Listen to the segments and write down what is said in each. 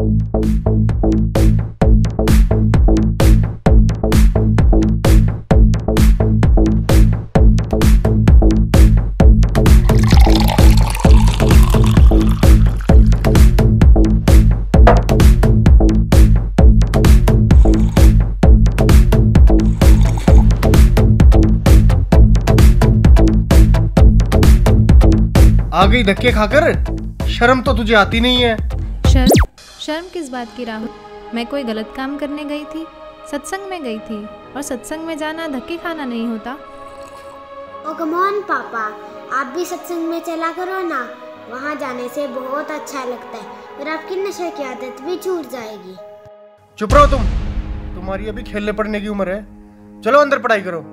आ गई धक्के खाकर। शर्म तो तुझे आती नहीं है। शर्म किस बात की राहुल? मैं कोई गलत काम करने गई थी? सत्संग में गई थी, और सत्संग में जाना धक्के खाना नहीं होता। ओ कम ऑन पापा, आप भी सत्संग में चला करो ना, वहाँ जाने से बहुत अच्छा लगता है और आपकी नशे की आदत भी छूट जाएगी। चुप रहो तुम, तुम्हारी अभी खेलने पड़ने की उम्र है। चलो अंदर पढ़ाई करो।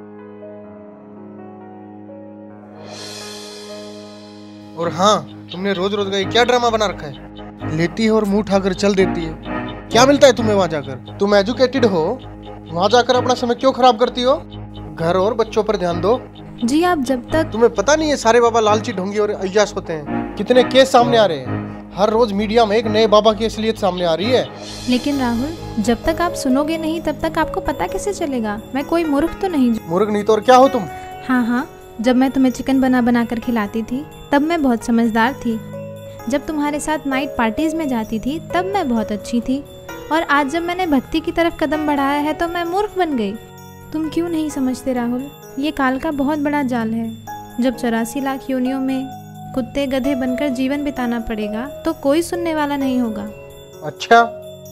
और हाँ, तुमने रोज रोज का ये क्या ड्रामा बना रखा है? लेती है और मुंह उठाकर चल देती है। क्या मिलता है तुम्हें वहाँ जाकर? तुम एजुकेटेड हो, वहाँ जाकर अपना समय क्यों खराब करती हो? घर और बच्चों पर ध्यान दो। जी आप जब तक तुम्हें पता नहीं है सारे बाबा लालची ढोंगी और अय्याश होते हैं। कितने केस सामने आ रहे हैं, हर रोज मीडिया में एक नए बाबा की असलियत सामने आ रही है। लेकिन राहुल, जब तक आप सुनोगे नहीं तब तक आपको पता कैसे चलेगा? मैं कोई मूर्ख तो नहीं। मूर्ख नहीं तो और क्या हो तुम? हाँ, जब मैं तुम्हें चिकन बना कर खिलाती थी तब मैं बहुत समझदार थी। जब तुम्हारे साथ नाइट पार्टीज में जाती थी तब मैं बहुत अच्छी थी। और आज जब मैंने भक्ति की तरफ कदम बढ़ाया है तो मैं मूर्ख बन गई। तुम क्यों नहीं समझते राहुल? ये काल का बहुत बड़ा जाल है। जब 84 लाख योनियों में कुत्ते गधे बनकर जीवन बिताना पड़ेगा तो कोई सुनने वाला नहीं होगा। अच्छा,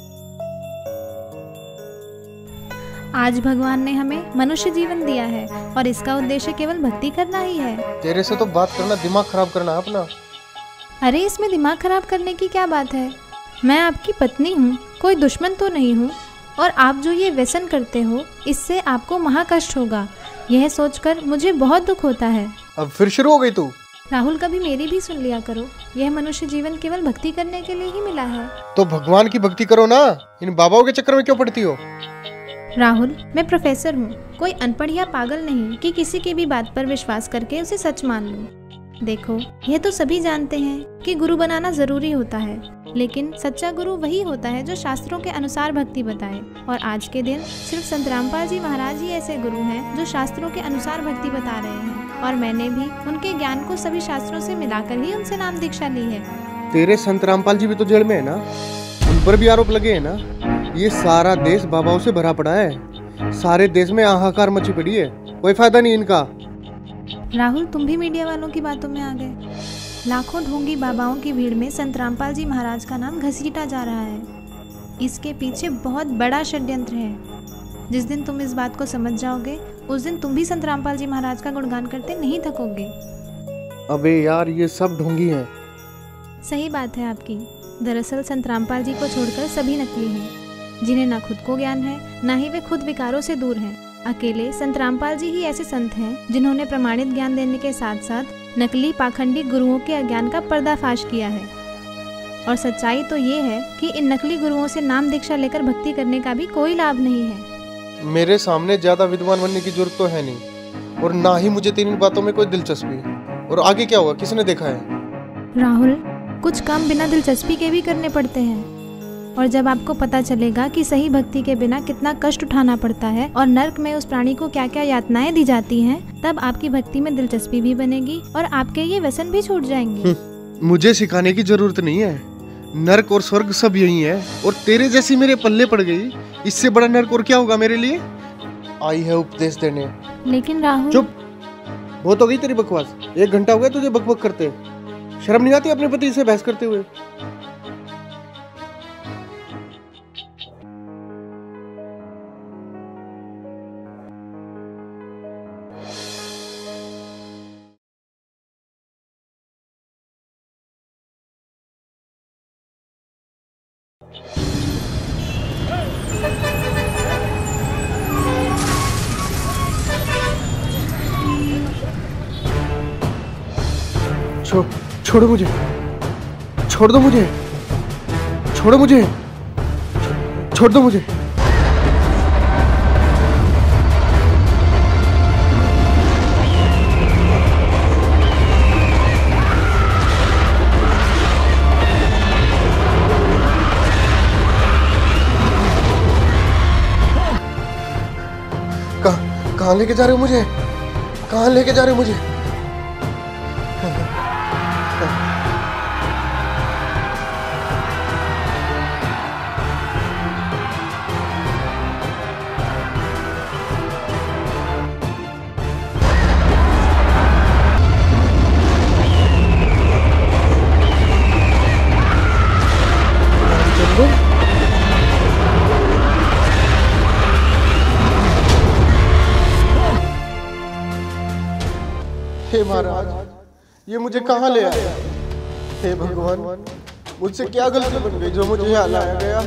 आज भगवान ने हमें मनुष्य जीवन दिया है और इसका उद्देश्य केवल भक्ति करना ही है। तेरे से तो बात करना दिमाग खराब करना है अपना। अरे इसमें दिमाग खराब करने की क्या बात है? मैं आपकी पत्नी हूँ, कोई दुश्मन तो नहीं हूँ। और आप जो ये व्यसन करते हो इससे आपको महाकष्ट होगा, यह सोचकर मुझे बहुत दुख होता है। अब फिर शुरू हो गई तू? राहुल, कभी मेरी भी सुन लिया करो। यह मनुष्य जीवन केवल भक्ति करने के लिए ही मिला है। तो भगवान की भक्ति करो ना, इन बाबाओं के चक्कर में क्यों पड़ती हो? राहुल, मैं प्रोफेसर हूँ, कोई अनपढ़ या पागल नहीं कि किसी की भी बात पर विश्वास करके उसे सच मान लूँ। देखो, यह तो सभी जानते हैं कि गुरु बनाना जरूरी होता है, लेकिन सच्चा गुरु वही होता है जो शास्त्रों के अनुसार भक्ति बताए। और आज के दिन सिर्फ संत रामपाल जी महाराज ही ऐसे गुरु हैं जो शास्त्रों के अनुसार भक्ति बता रहे हैं। और मैंने भी उनके ज्ञान को सभी शास्त्रों से मिलाकर ही उनसे नाम दीक्षा ली है। तेरे संत रामपाल जी भी तो जेल में है ना, उन पर भी आरोप लगे हैं ना। ये सारा देश बाबाओं से भरा पड़ा है, सारे देश में हाहाकार मची पड़ी है, कोई फायदा नहीं इनका। राहुल, तुम भी मीडिया वालों की बातों में आ गए। लाखों ढोंगी बाबाओं की भीड़ में संत रामपाल जी महाराज का नाम घसीटा जा रहा है। इसके पीछे बहुत बड़ा षड्यंत्र है। जिस दिन तुम इस बात को समझ जाओगे उस दिन तुम भी संत रामपाल जी महाराज का गुणगान करते नहीं थकोगे। अबे यार, ये सब ढोंगी हैं। सही बात है आपकी। दरअसल संत रामपाल जी को छोड़कर सभी नकली हैं, जिन्हें ना खुद को ज्ञान है ना ही वे खुद विकारों से दूर हैं। अकेले संत रामपाल जी ही ऐसे संत हैं जिन्होंने प्रमाणित ज्ञान देने के साथ साथ नकली पाखंडी गुरुओं के अज्ञान का पर्दाफाश किया है। और सच्चाई तो ये है कि इन नकली गुरुओं से नाम दीक्षा लेकर भक्ति करने का भी कोई लाभ नहीं है। मेरे सामने ज्यादा विद्वान बनने की जरूरत तो है नहीं, और ना ही मुझे तेरी बातों में कोई दिलचस्पी। और आगे क्या होगा किसने देखा है? राहुल, कुछ काम बिना दिलचस्पी के भी करने पड़ते हैं। और जब आपको पता चलेगा कि सही भक्ति के बिना कितना कष्ट उठाना पड़ता है और नर्क में उस प्राणी को क्या क्या यातनाएं दी जाती हैं, तब आपकी भक्ति में दिलचस्पी भी बनेगी और आपके ये व्यसन भी छूट जाएंगे। मुझे सिखाने की जरूरत नहीं है, नर्क और स्वर्ग सब यही है। और तेरे जैसी मेरे पल्ले पड़ गई, इससे बड़ा नर्क और क्या होगा मेरे लिए? आई है उपदेश देने। लेकिन राहुल, चुप, बहुत हो गई तेरी बकवास। 1 घंटा हो गया तुझे बकबक करते। शर्म नहीं आती अपने पति से बहस करते हुए? छोड़ो मुझे, छोड़ दो मुझे, छोड़ो मुझे, छोड़ दो मुझे। कहाँ लेके जा रहे हो मुझे? कहाँ लेके जा रहे हो मुझे? हे महाराज, ये मुझे कहाँ ले आया? हे भगवान, मुझसे क्या गलती बन गई जो मुझे यहाँ लाया गया?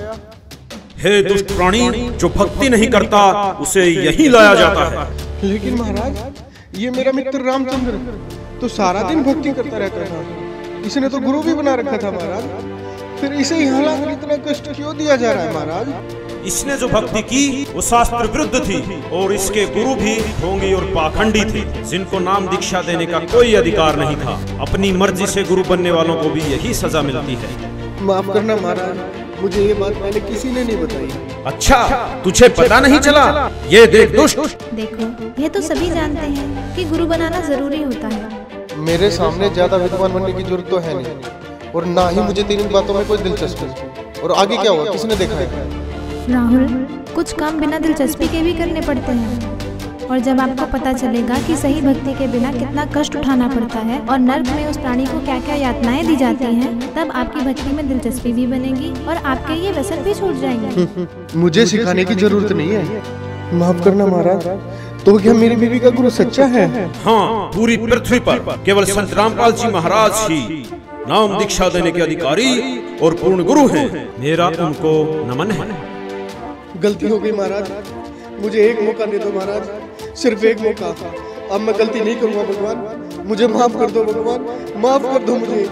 हे दुष्ट प्राणी, जो भक्ति नहीं करता उसे यही लाया जाता है। लेकिन महाराज, ये मेरा मित्र रामचंद्र तो सारा दिन भक्ति करता रहता था। इसने तो गुरु भी बना रखा था महाराज, फिर इसे यहाँ लाकर इतना कष्ट क्यों दिया जा रहा है महाराज? इसने जो भक्ति की वो शास्त्र विरुद्ध थी और इसके गुरु भी ढोंगी और पाखंडी थे, जिनको नाम दीक्षा देने का कोई अधिकार नहीं था। अपनी मर्जी से गुरु बनने वालों को भी यही सजा मिलती है। माफ करना महाराज, मुझे ये बात पहले किसी ने नहीं बताई। अच्छा, तुझे पता नहीं चला? ये देख दुष्ट। देखो, ये तो सभी जानते हैं कि गुरु बनाना जरूरी होता है। मेरे सामने ज्यादा विद्वान बनने की जरूरत तो है नहीं, और ना ही मुझे तेरी बातों में कोई दिलचस्पी। और आगे क्या हुआ, किसने देखा है? राहुल, कुछ काम बिना दिलचस्पी के भी करने पड़ते हैं, और जब आपको पता चलेगा कि सही भक्ति के बिना कितना कष्ट उठाना पड़ता है और नर्क में उस प्राणी को क्या क्या यातनाएं दी जाती हैं, तब आपकी भक्ति में दिलचस्पी भी बनेगी और आपके ये व्यसन भी छूट जाएंगे। मुझे सिखाने की जरूरत नहीं है। माफ करना महाराज, तो क्या मेरी बीवी का गुरु सच्चा है? हाँ, पूरी पृथ्वी पर केवल संत रामपाल जी महाराज ही नाम दीक्षा देने के अधिकारी और पूर्ण गुरु हैं। मेरा उनको नमन है। गलती हो गई महाराज, मुझे एक मौका दे दो महाराज, सिर्फ एक मौका। अब मैं गलती नहीं करूंगा भगवान, मुझे माफ कर दो भगवान, माफ कर दो मुझे।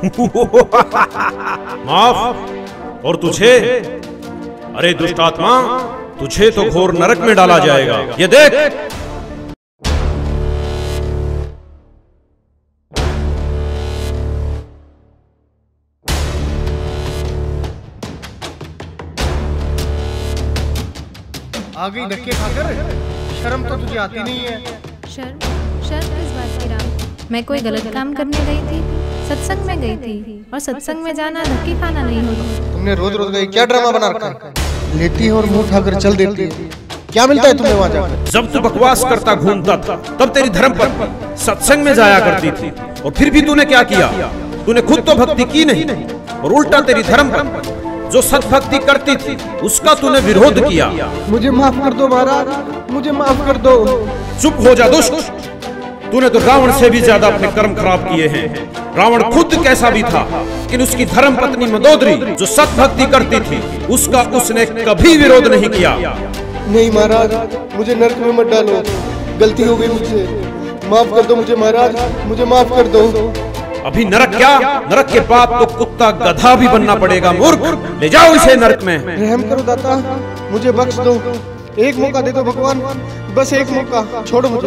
माफ? और तुझे? अरे दुष्ट आत्मा, तुझे तो घोर नरक में डाला जाएगा। ये देख। आ गई धक्के खाकर, शर्म तो तुझे आती नहीं है। शर्म किस बात की राम? मैं कोई गलत काम करने गई थी? सत्संग में गई थी, और सत्संग में जाना धक्के खाना नहीं होता। तुमने रोज रोज का क्या ड्रामा बना रखा है? लेती है और मुंह उठाकर चल देती है। क्या मिलता है तुम्हें वहाँ जाकर? जब तू बकवास करता घूमता था, तब तेरी धर्मपत्नी सत्संग में जाया करती थी, और फिर भी तूने क्या किया? तूने खुद तो भक्ति की नहीं, और उल्टा तेरी धर्मपत्नी जो सत्भक्ति करती थी उसका तूने विरोध किया। मुझे माफ कर दो महाराज, मुझे माफ कर दो। चुप हो जा दुष्ट, तूने तो रावण से भी ज्यादा अपने कर्म खराब किए हैं। रावण खुद कैसा भी था, लेकिन उसकी धर्म पत्नी मंदोदरी जो सत्भक्ति करती थी उसका उसने कभी विरोध नहीं किया। नहीं महाराज, मुझे नरक में मत डालो, गलती हो गई मुझसे, माफ कर दो मुझे महाराज, मुझे माफ कर दो। अभी नरक क्या, नरक के बाद तो कुत्ता गधा भी बनना पड़ेगा। मूर्ख, ले जाओ इसे नरक में। रहम करो दाता, मुझे बख्श दो, एक मौका दे दो भगवान, बस एक मौका, छोड़ो मुझे।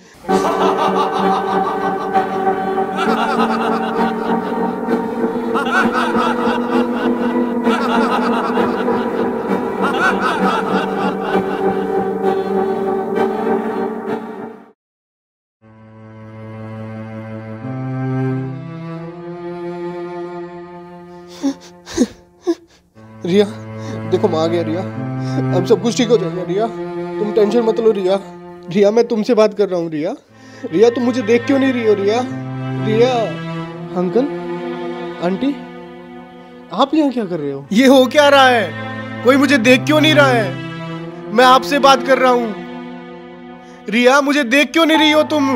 रिया, देखो मैं आ गया रिया, अब सब कुछ ठीक हो जाएगा रिया, तुम टेंशन मत लो रिया। रिया, मैं तुमसे बात कर रहा हूँ रिया। रिया, तुम मुझे देख क्यों नहीं रही हो रिया? रिया, अंकल, आंटी, आप यहाँ क्या कर रहे हो? ये हो क्या रहा है? कोई मुझे देख क्यों नहीं रहा है? मैं आपसे बात कर रहा हूँ। रिया, मुझे देख क्यों नहीं रही हो तुम?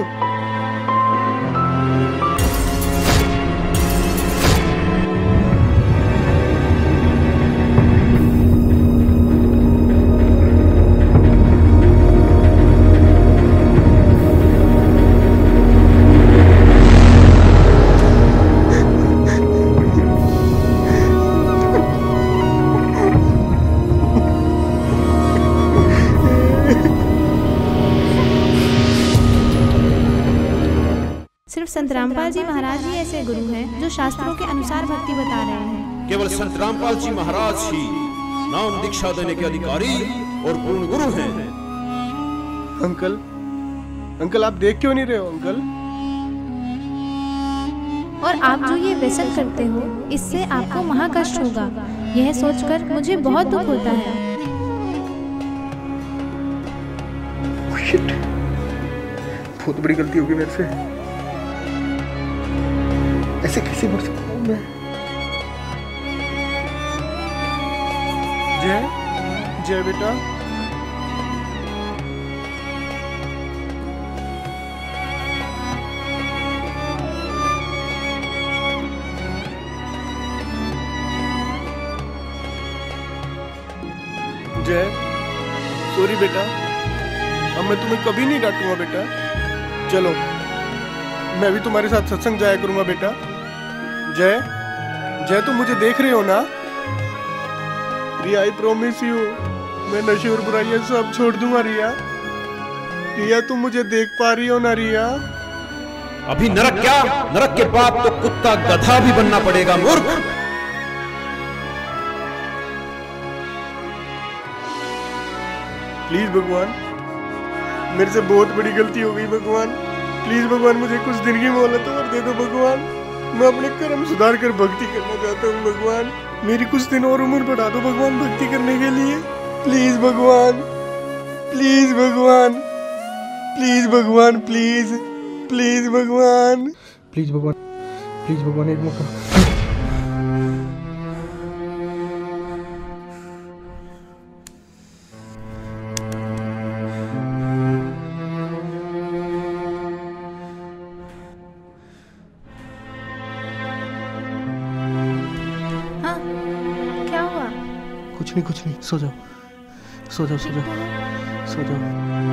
सिर्फ संत रामपाल जी महाराज ही ऐसे गुरु हैं जो शास्त्रों के अनुसार भक्ति बता रहे हैं। केवल संत रामपाल जी महाराज ही नाम दीक्षा देने के अधिकारी और पूर्ण गुरु हैं। अंकल, अंकल आप देख क्यों नहीं रहे हो अंकल? और आप जो ये व्यसन करते हो इससे आपको महाकष्ट होगा। यह सोचकर मुझे बहुत दुख होता है। शिट, बहुत बड़ी गलती होगी मेरे से। ऐसे कैसे बढ़ सकता हूँ मैं? जय जय बेटा, जय सॉरी बेटा, अब मैं तुम्हें कभी नहीं डांटूंगा बेटा। चलो मैं भी तुम्हारे साथ सत्संग जाया करूंगा बेटा। जय जय तुम मुझे देख रहे हो ना? रिया आई प्रॉमिस यू, मैं नशे और बुराइयां सब छोड़ दूंगा। रिया रिया तुम मुझे देख पा रही हो ना रिया? अभी नरक क्या, नरक के बाद तो कुत्ता गधा भी बनना पड़ेगा मूर्ख। प्लीज भगवान, मेरे से बहुत बड़ी गलती हो गई भगवान। प्लीज भगवान मुझे कुछ दिन की मोहलत और दे दो भगवान। मैं अपने कर्म सुधार कर भक्ति करना चाहता हूँ भगवान। मेरी कुछ दिन और उम्र बढ़ा दो भगवान भक्ति करने के लिए। प्लीज भगवान, प्लीज भगवान, प्लीज भगवान, प्लीज प्लीज भगवान, प्लीज भगवान, प्लीज भगवान एक मौका। कुछ नहीं, सो जाओ सो जाओ सो जाओ सो जाओ।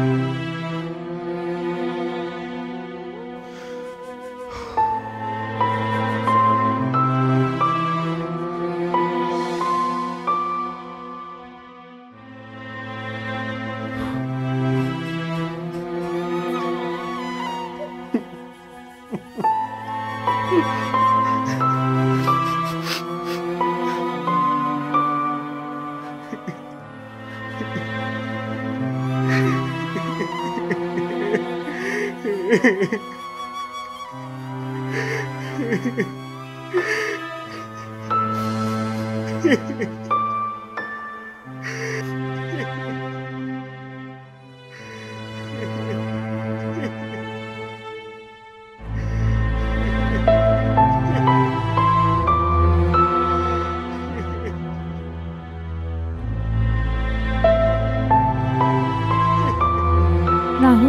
राहुल,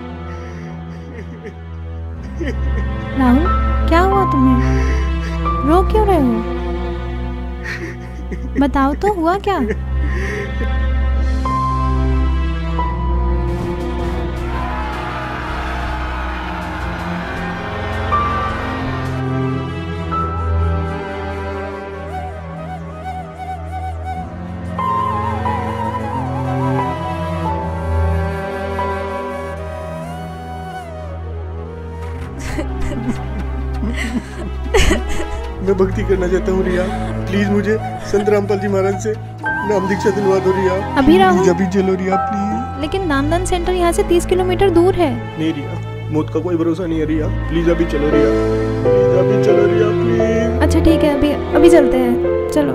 राहुल क्या हुआ तुम्हें? रो क्यों रहे हो? बताओ तो हुआ क्या? मैं भक्ति करना चाहता हूँ रिया। प्लीज मुझे संत रामपाल जी महाराज से नाम दीक्षा दिलवा दो रिया। अभी राहुल, अभी चलो रिया प्लीज। लेकिन नामदान सेंटर यहाँ से 30 किलोमीटर दूर है। नहीं रिया, मौत का कोई भरोसा नहीं है रिया। प्लीज अभी चलो रिया, प्लीज अभी चलो रिया प्लीज। अच्छा ठीक है, अभी चलते हैं, चलो।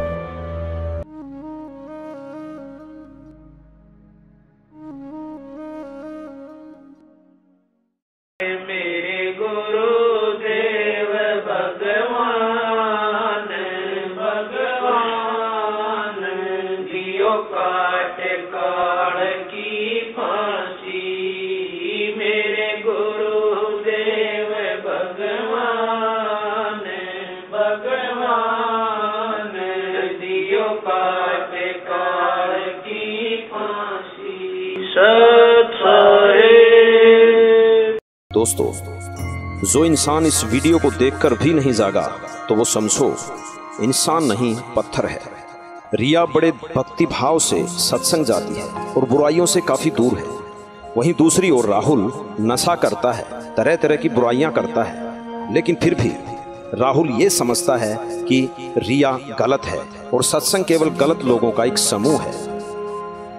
दोस्तों, जो इंसान इस वीडियो को देखकर भी नहीं जागा तो वो समझो इंसान नहीं पत्थर है। रिया बड़े भक्ति भाव से सत्संग जाती है और बुराइयों से काफी दूर है। वहीं दूसरी ओर राहुल नशा करता है, तरह तरह की बुराइयां करता है, लेकिन फिर भी राहुल ये समझता है कि रिया गलत है और सत्संग केवल गलत लोगों का एक समूह है।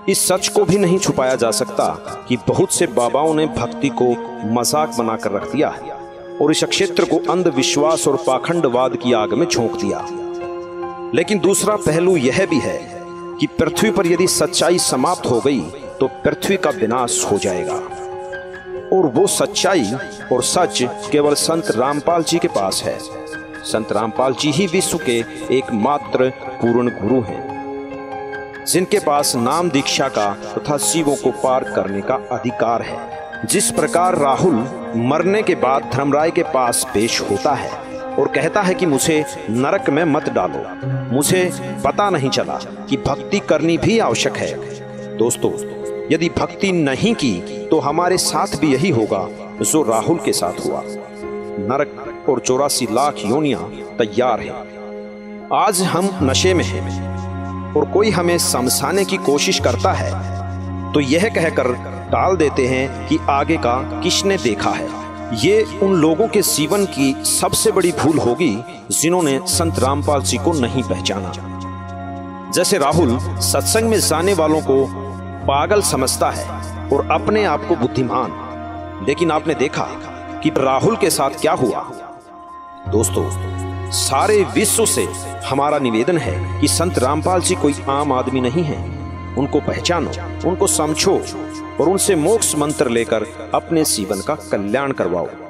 इस सच को भी नहीं छुपाया जा सकता कि बहुत से बाबाओं ने भक्ति को मजाक बनाकर रख दिया है और इस क्षेत्र को अंधविश्वास और पाखंडवाद की आग में झोंक दिया। लेकिन दूसरा पहलू यह भी है कि पृथ्वी पर यदि सच्चाई समाप्त हो गई तो पृथ्वी का विनाश हो जाएगा, और वो सच्चाई और सच केवल संत रामपाल जी के पास है। संत रामपाल जी ही विश्व के एकमात्र पूर्ण गुरु हैं, जिनके पास नाम दीक्षा का तथा शिवों को पार करने का अधिकार है। जिस प्रकार राहुल मरने के बाद धर्मराय के पास पेश होता है और कहता है कि मुझे नरक में मत डालो, मुझे पता नहीं चला कि भक्ति करनी भी आवश्यक है। दोस्तों, यदि भक्ति नहीं की तो हमारे साथ भी यही होगा जो राहुल के साथ हुआ। नरक और 84 लाख योनियां तैयार हैं। आज हम नशे में हैं और कोई हमें समझाने की कोशिश करता है तो यह कहकर टाल देते हैं कि आगे का किसने देखा है। ये उन लोगों के जीवन की सबसे बड़ी भूल होगी जिन्होंने संत रामपाल जी को नहीं पहचाना। जैसे राहुल सत्संग में जाने वालों को पागल समझता है और अपने आप को बुद्धिमान, लेकिन आपने देखा कि राहुल के साथ क्या हुआ। दोस्तों, सारे विश्व से हमारा निवेदन है कि संत रामपाल जी कोई आम आदमी नहीं है। उनको पहचानो, उनको समझो और उनसे मोक्ष मंत्र लेकर अपने जीवन का कल्याण करवाओ।